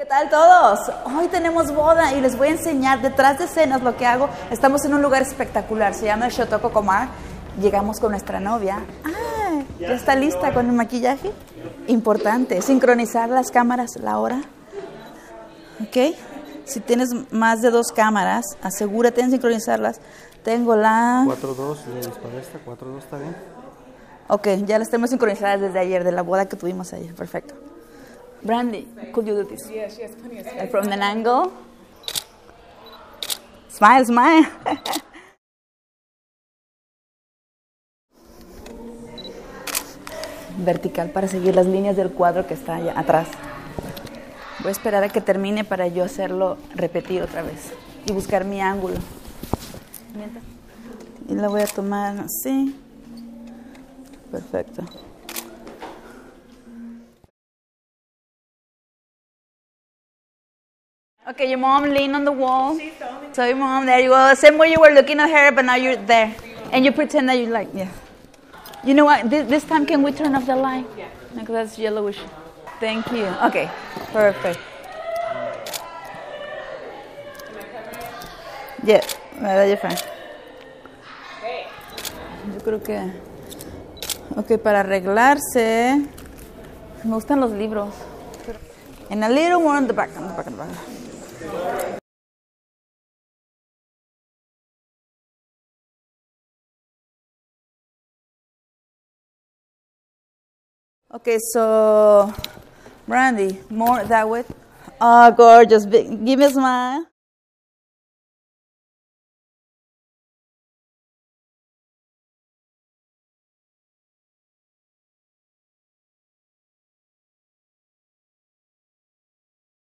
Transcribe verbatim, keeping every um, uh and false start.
tal todos? Hoy tenemos boda y les voy a enseñar detrás de escenas lo que hago. Estamos en un lugar espectacular, se llama Shotoko Komar. Llegamos con nuestra novia. Ah, ¿ya está lista con el maquillaje? Importante, sincronizar las cámaras, la hora. ¿Ok? Si tienes más de dos cámaras, asegúrate en sincronizarlas. Tengo la... cuatro dos, le disparé esta, cuatro dos, ¿está bien? Ok, ya las tenemos sincronizadas desde ayer, de la boda que tuvimos ayer. Perfecto. Brandy, could you do this? Yeah, she has plenty of space. Like from an angle. Smile, smile. Vertical para seguir las líneas del cuadro que está allá atrás. Voy a esperar a que termine para yo hacerlo repetir otra vez y buscar mi ángulo. Y la voy a tomar así. Perfecto. Okay, your mom leaned on the wall. So your mom, there you go. Same way you were looking at her, but now you're there. And you pretend that you like, yeah. You know what? This, this time, can we turn off the light? Yeah. Because that's yellowish. Thank you. Okay, perfect. Yeah, you're fine. Yo creo que... Ok, para arreglarse... Me gustan los libros. And a little more on the back, on the back, on the back. Okay, so Brandy, more that way. Oh, gorgeous. Give me a smile.